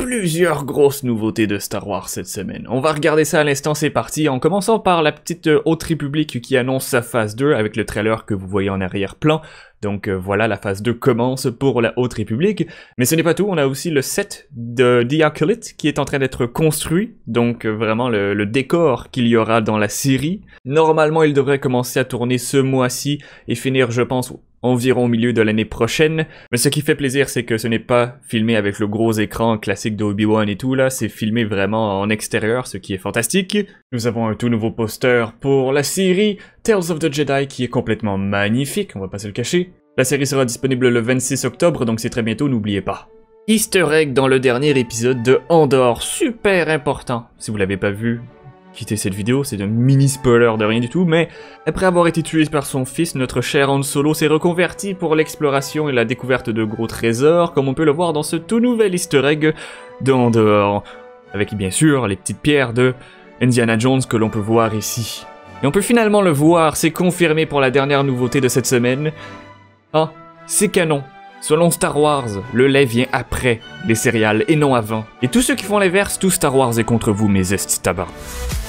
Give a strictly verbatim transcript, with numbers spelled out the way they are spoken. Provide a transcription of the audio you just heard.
plusieurs grosses nouveautés de Star Wars cette semaine. On va regarder ça à l'instant, c'est parti, en commençant par la petite euh, Haute République qui annonce sa phase deux avec le trailer que vous voyez en arrière-plan. Donc euh, voilà, la phase deux commence pour la Haute République. Mais ce n'est pas tout, on a aussi le set de The Acolyte qui est en train d'être construit. Donc euh, vraiment le, le décor qu'il y aura dans la série. Normalement, il devrait commencer à tourner ce mois-ci et finir, je pense, environ au milieu de l'année prochaine. Mais ce qui fait plaisir, c'est que ce n'est pas filmé avec le gros écran classique d'Obi-Wan et tout là, c'est filmé vraiment en extérieur, ce qui est fantastique. Nous avons un tout nouveau poster pour la série Tales of the Jedi qui est complètement magnifique, on va pas se le cacher. La série sera disponible le vingt-six octobre, donc c'est très bientôt, n'oubliez pas. Easter egg dans le dernier épisode de Andor, super important. Si vous l'avez pas vu, quittez cette vidéo, c'est un mini spoiler de rien du tout, mais après avoir été tué par son fils, notre cher Han Solo s'est reconverti pour l'exploration et la découverte de gros trésors, comme on peut le voir dans ce tout nouvel Easter egg de Andor, avec bien sûr les petites pierres de Indiana Jones que l'on peut voir ici. Et on peut finalement le voir, c'est confirmé pour la dernière nouveauté de cette semaine. Ah, c'est canon. Selon Star Wars, le lait vient après les céréales et non avant. Et tous ceux qui font l'inverse, tout Star Wars est contre vous, mes esti tabards.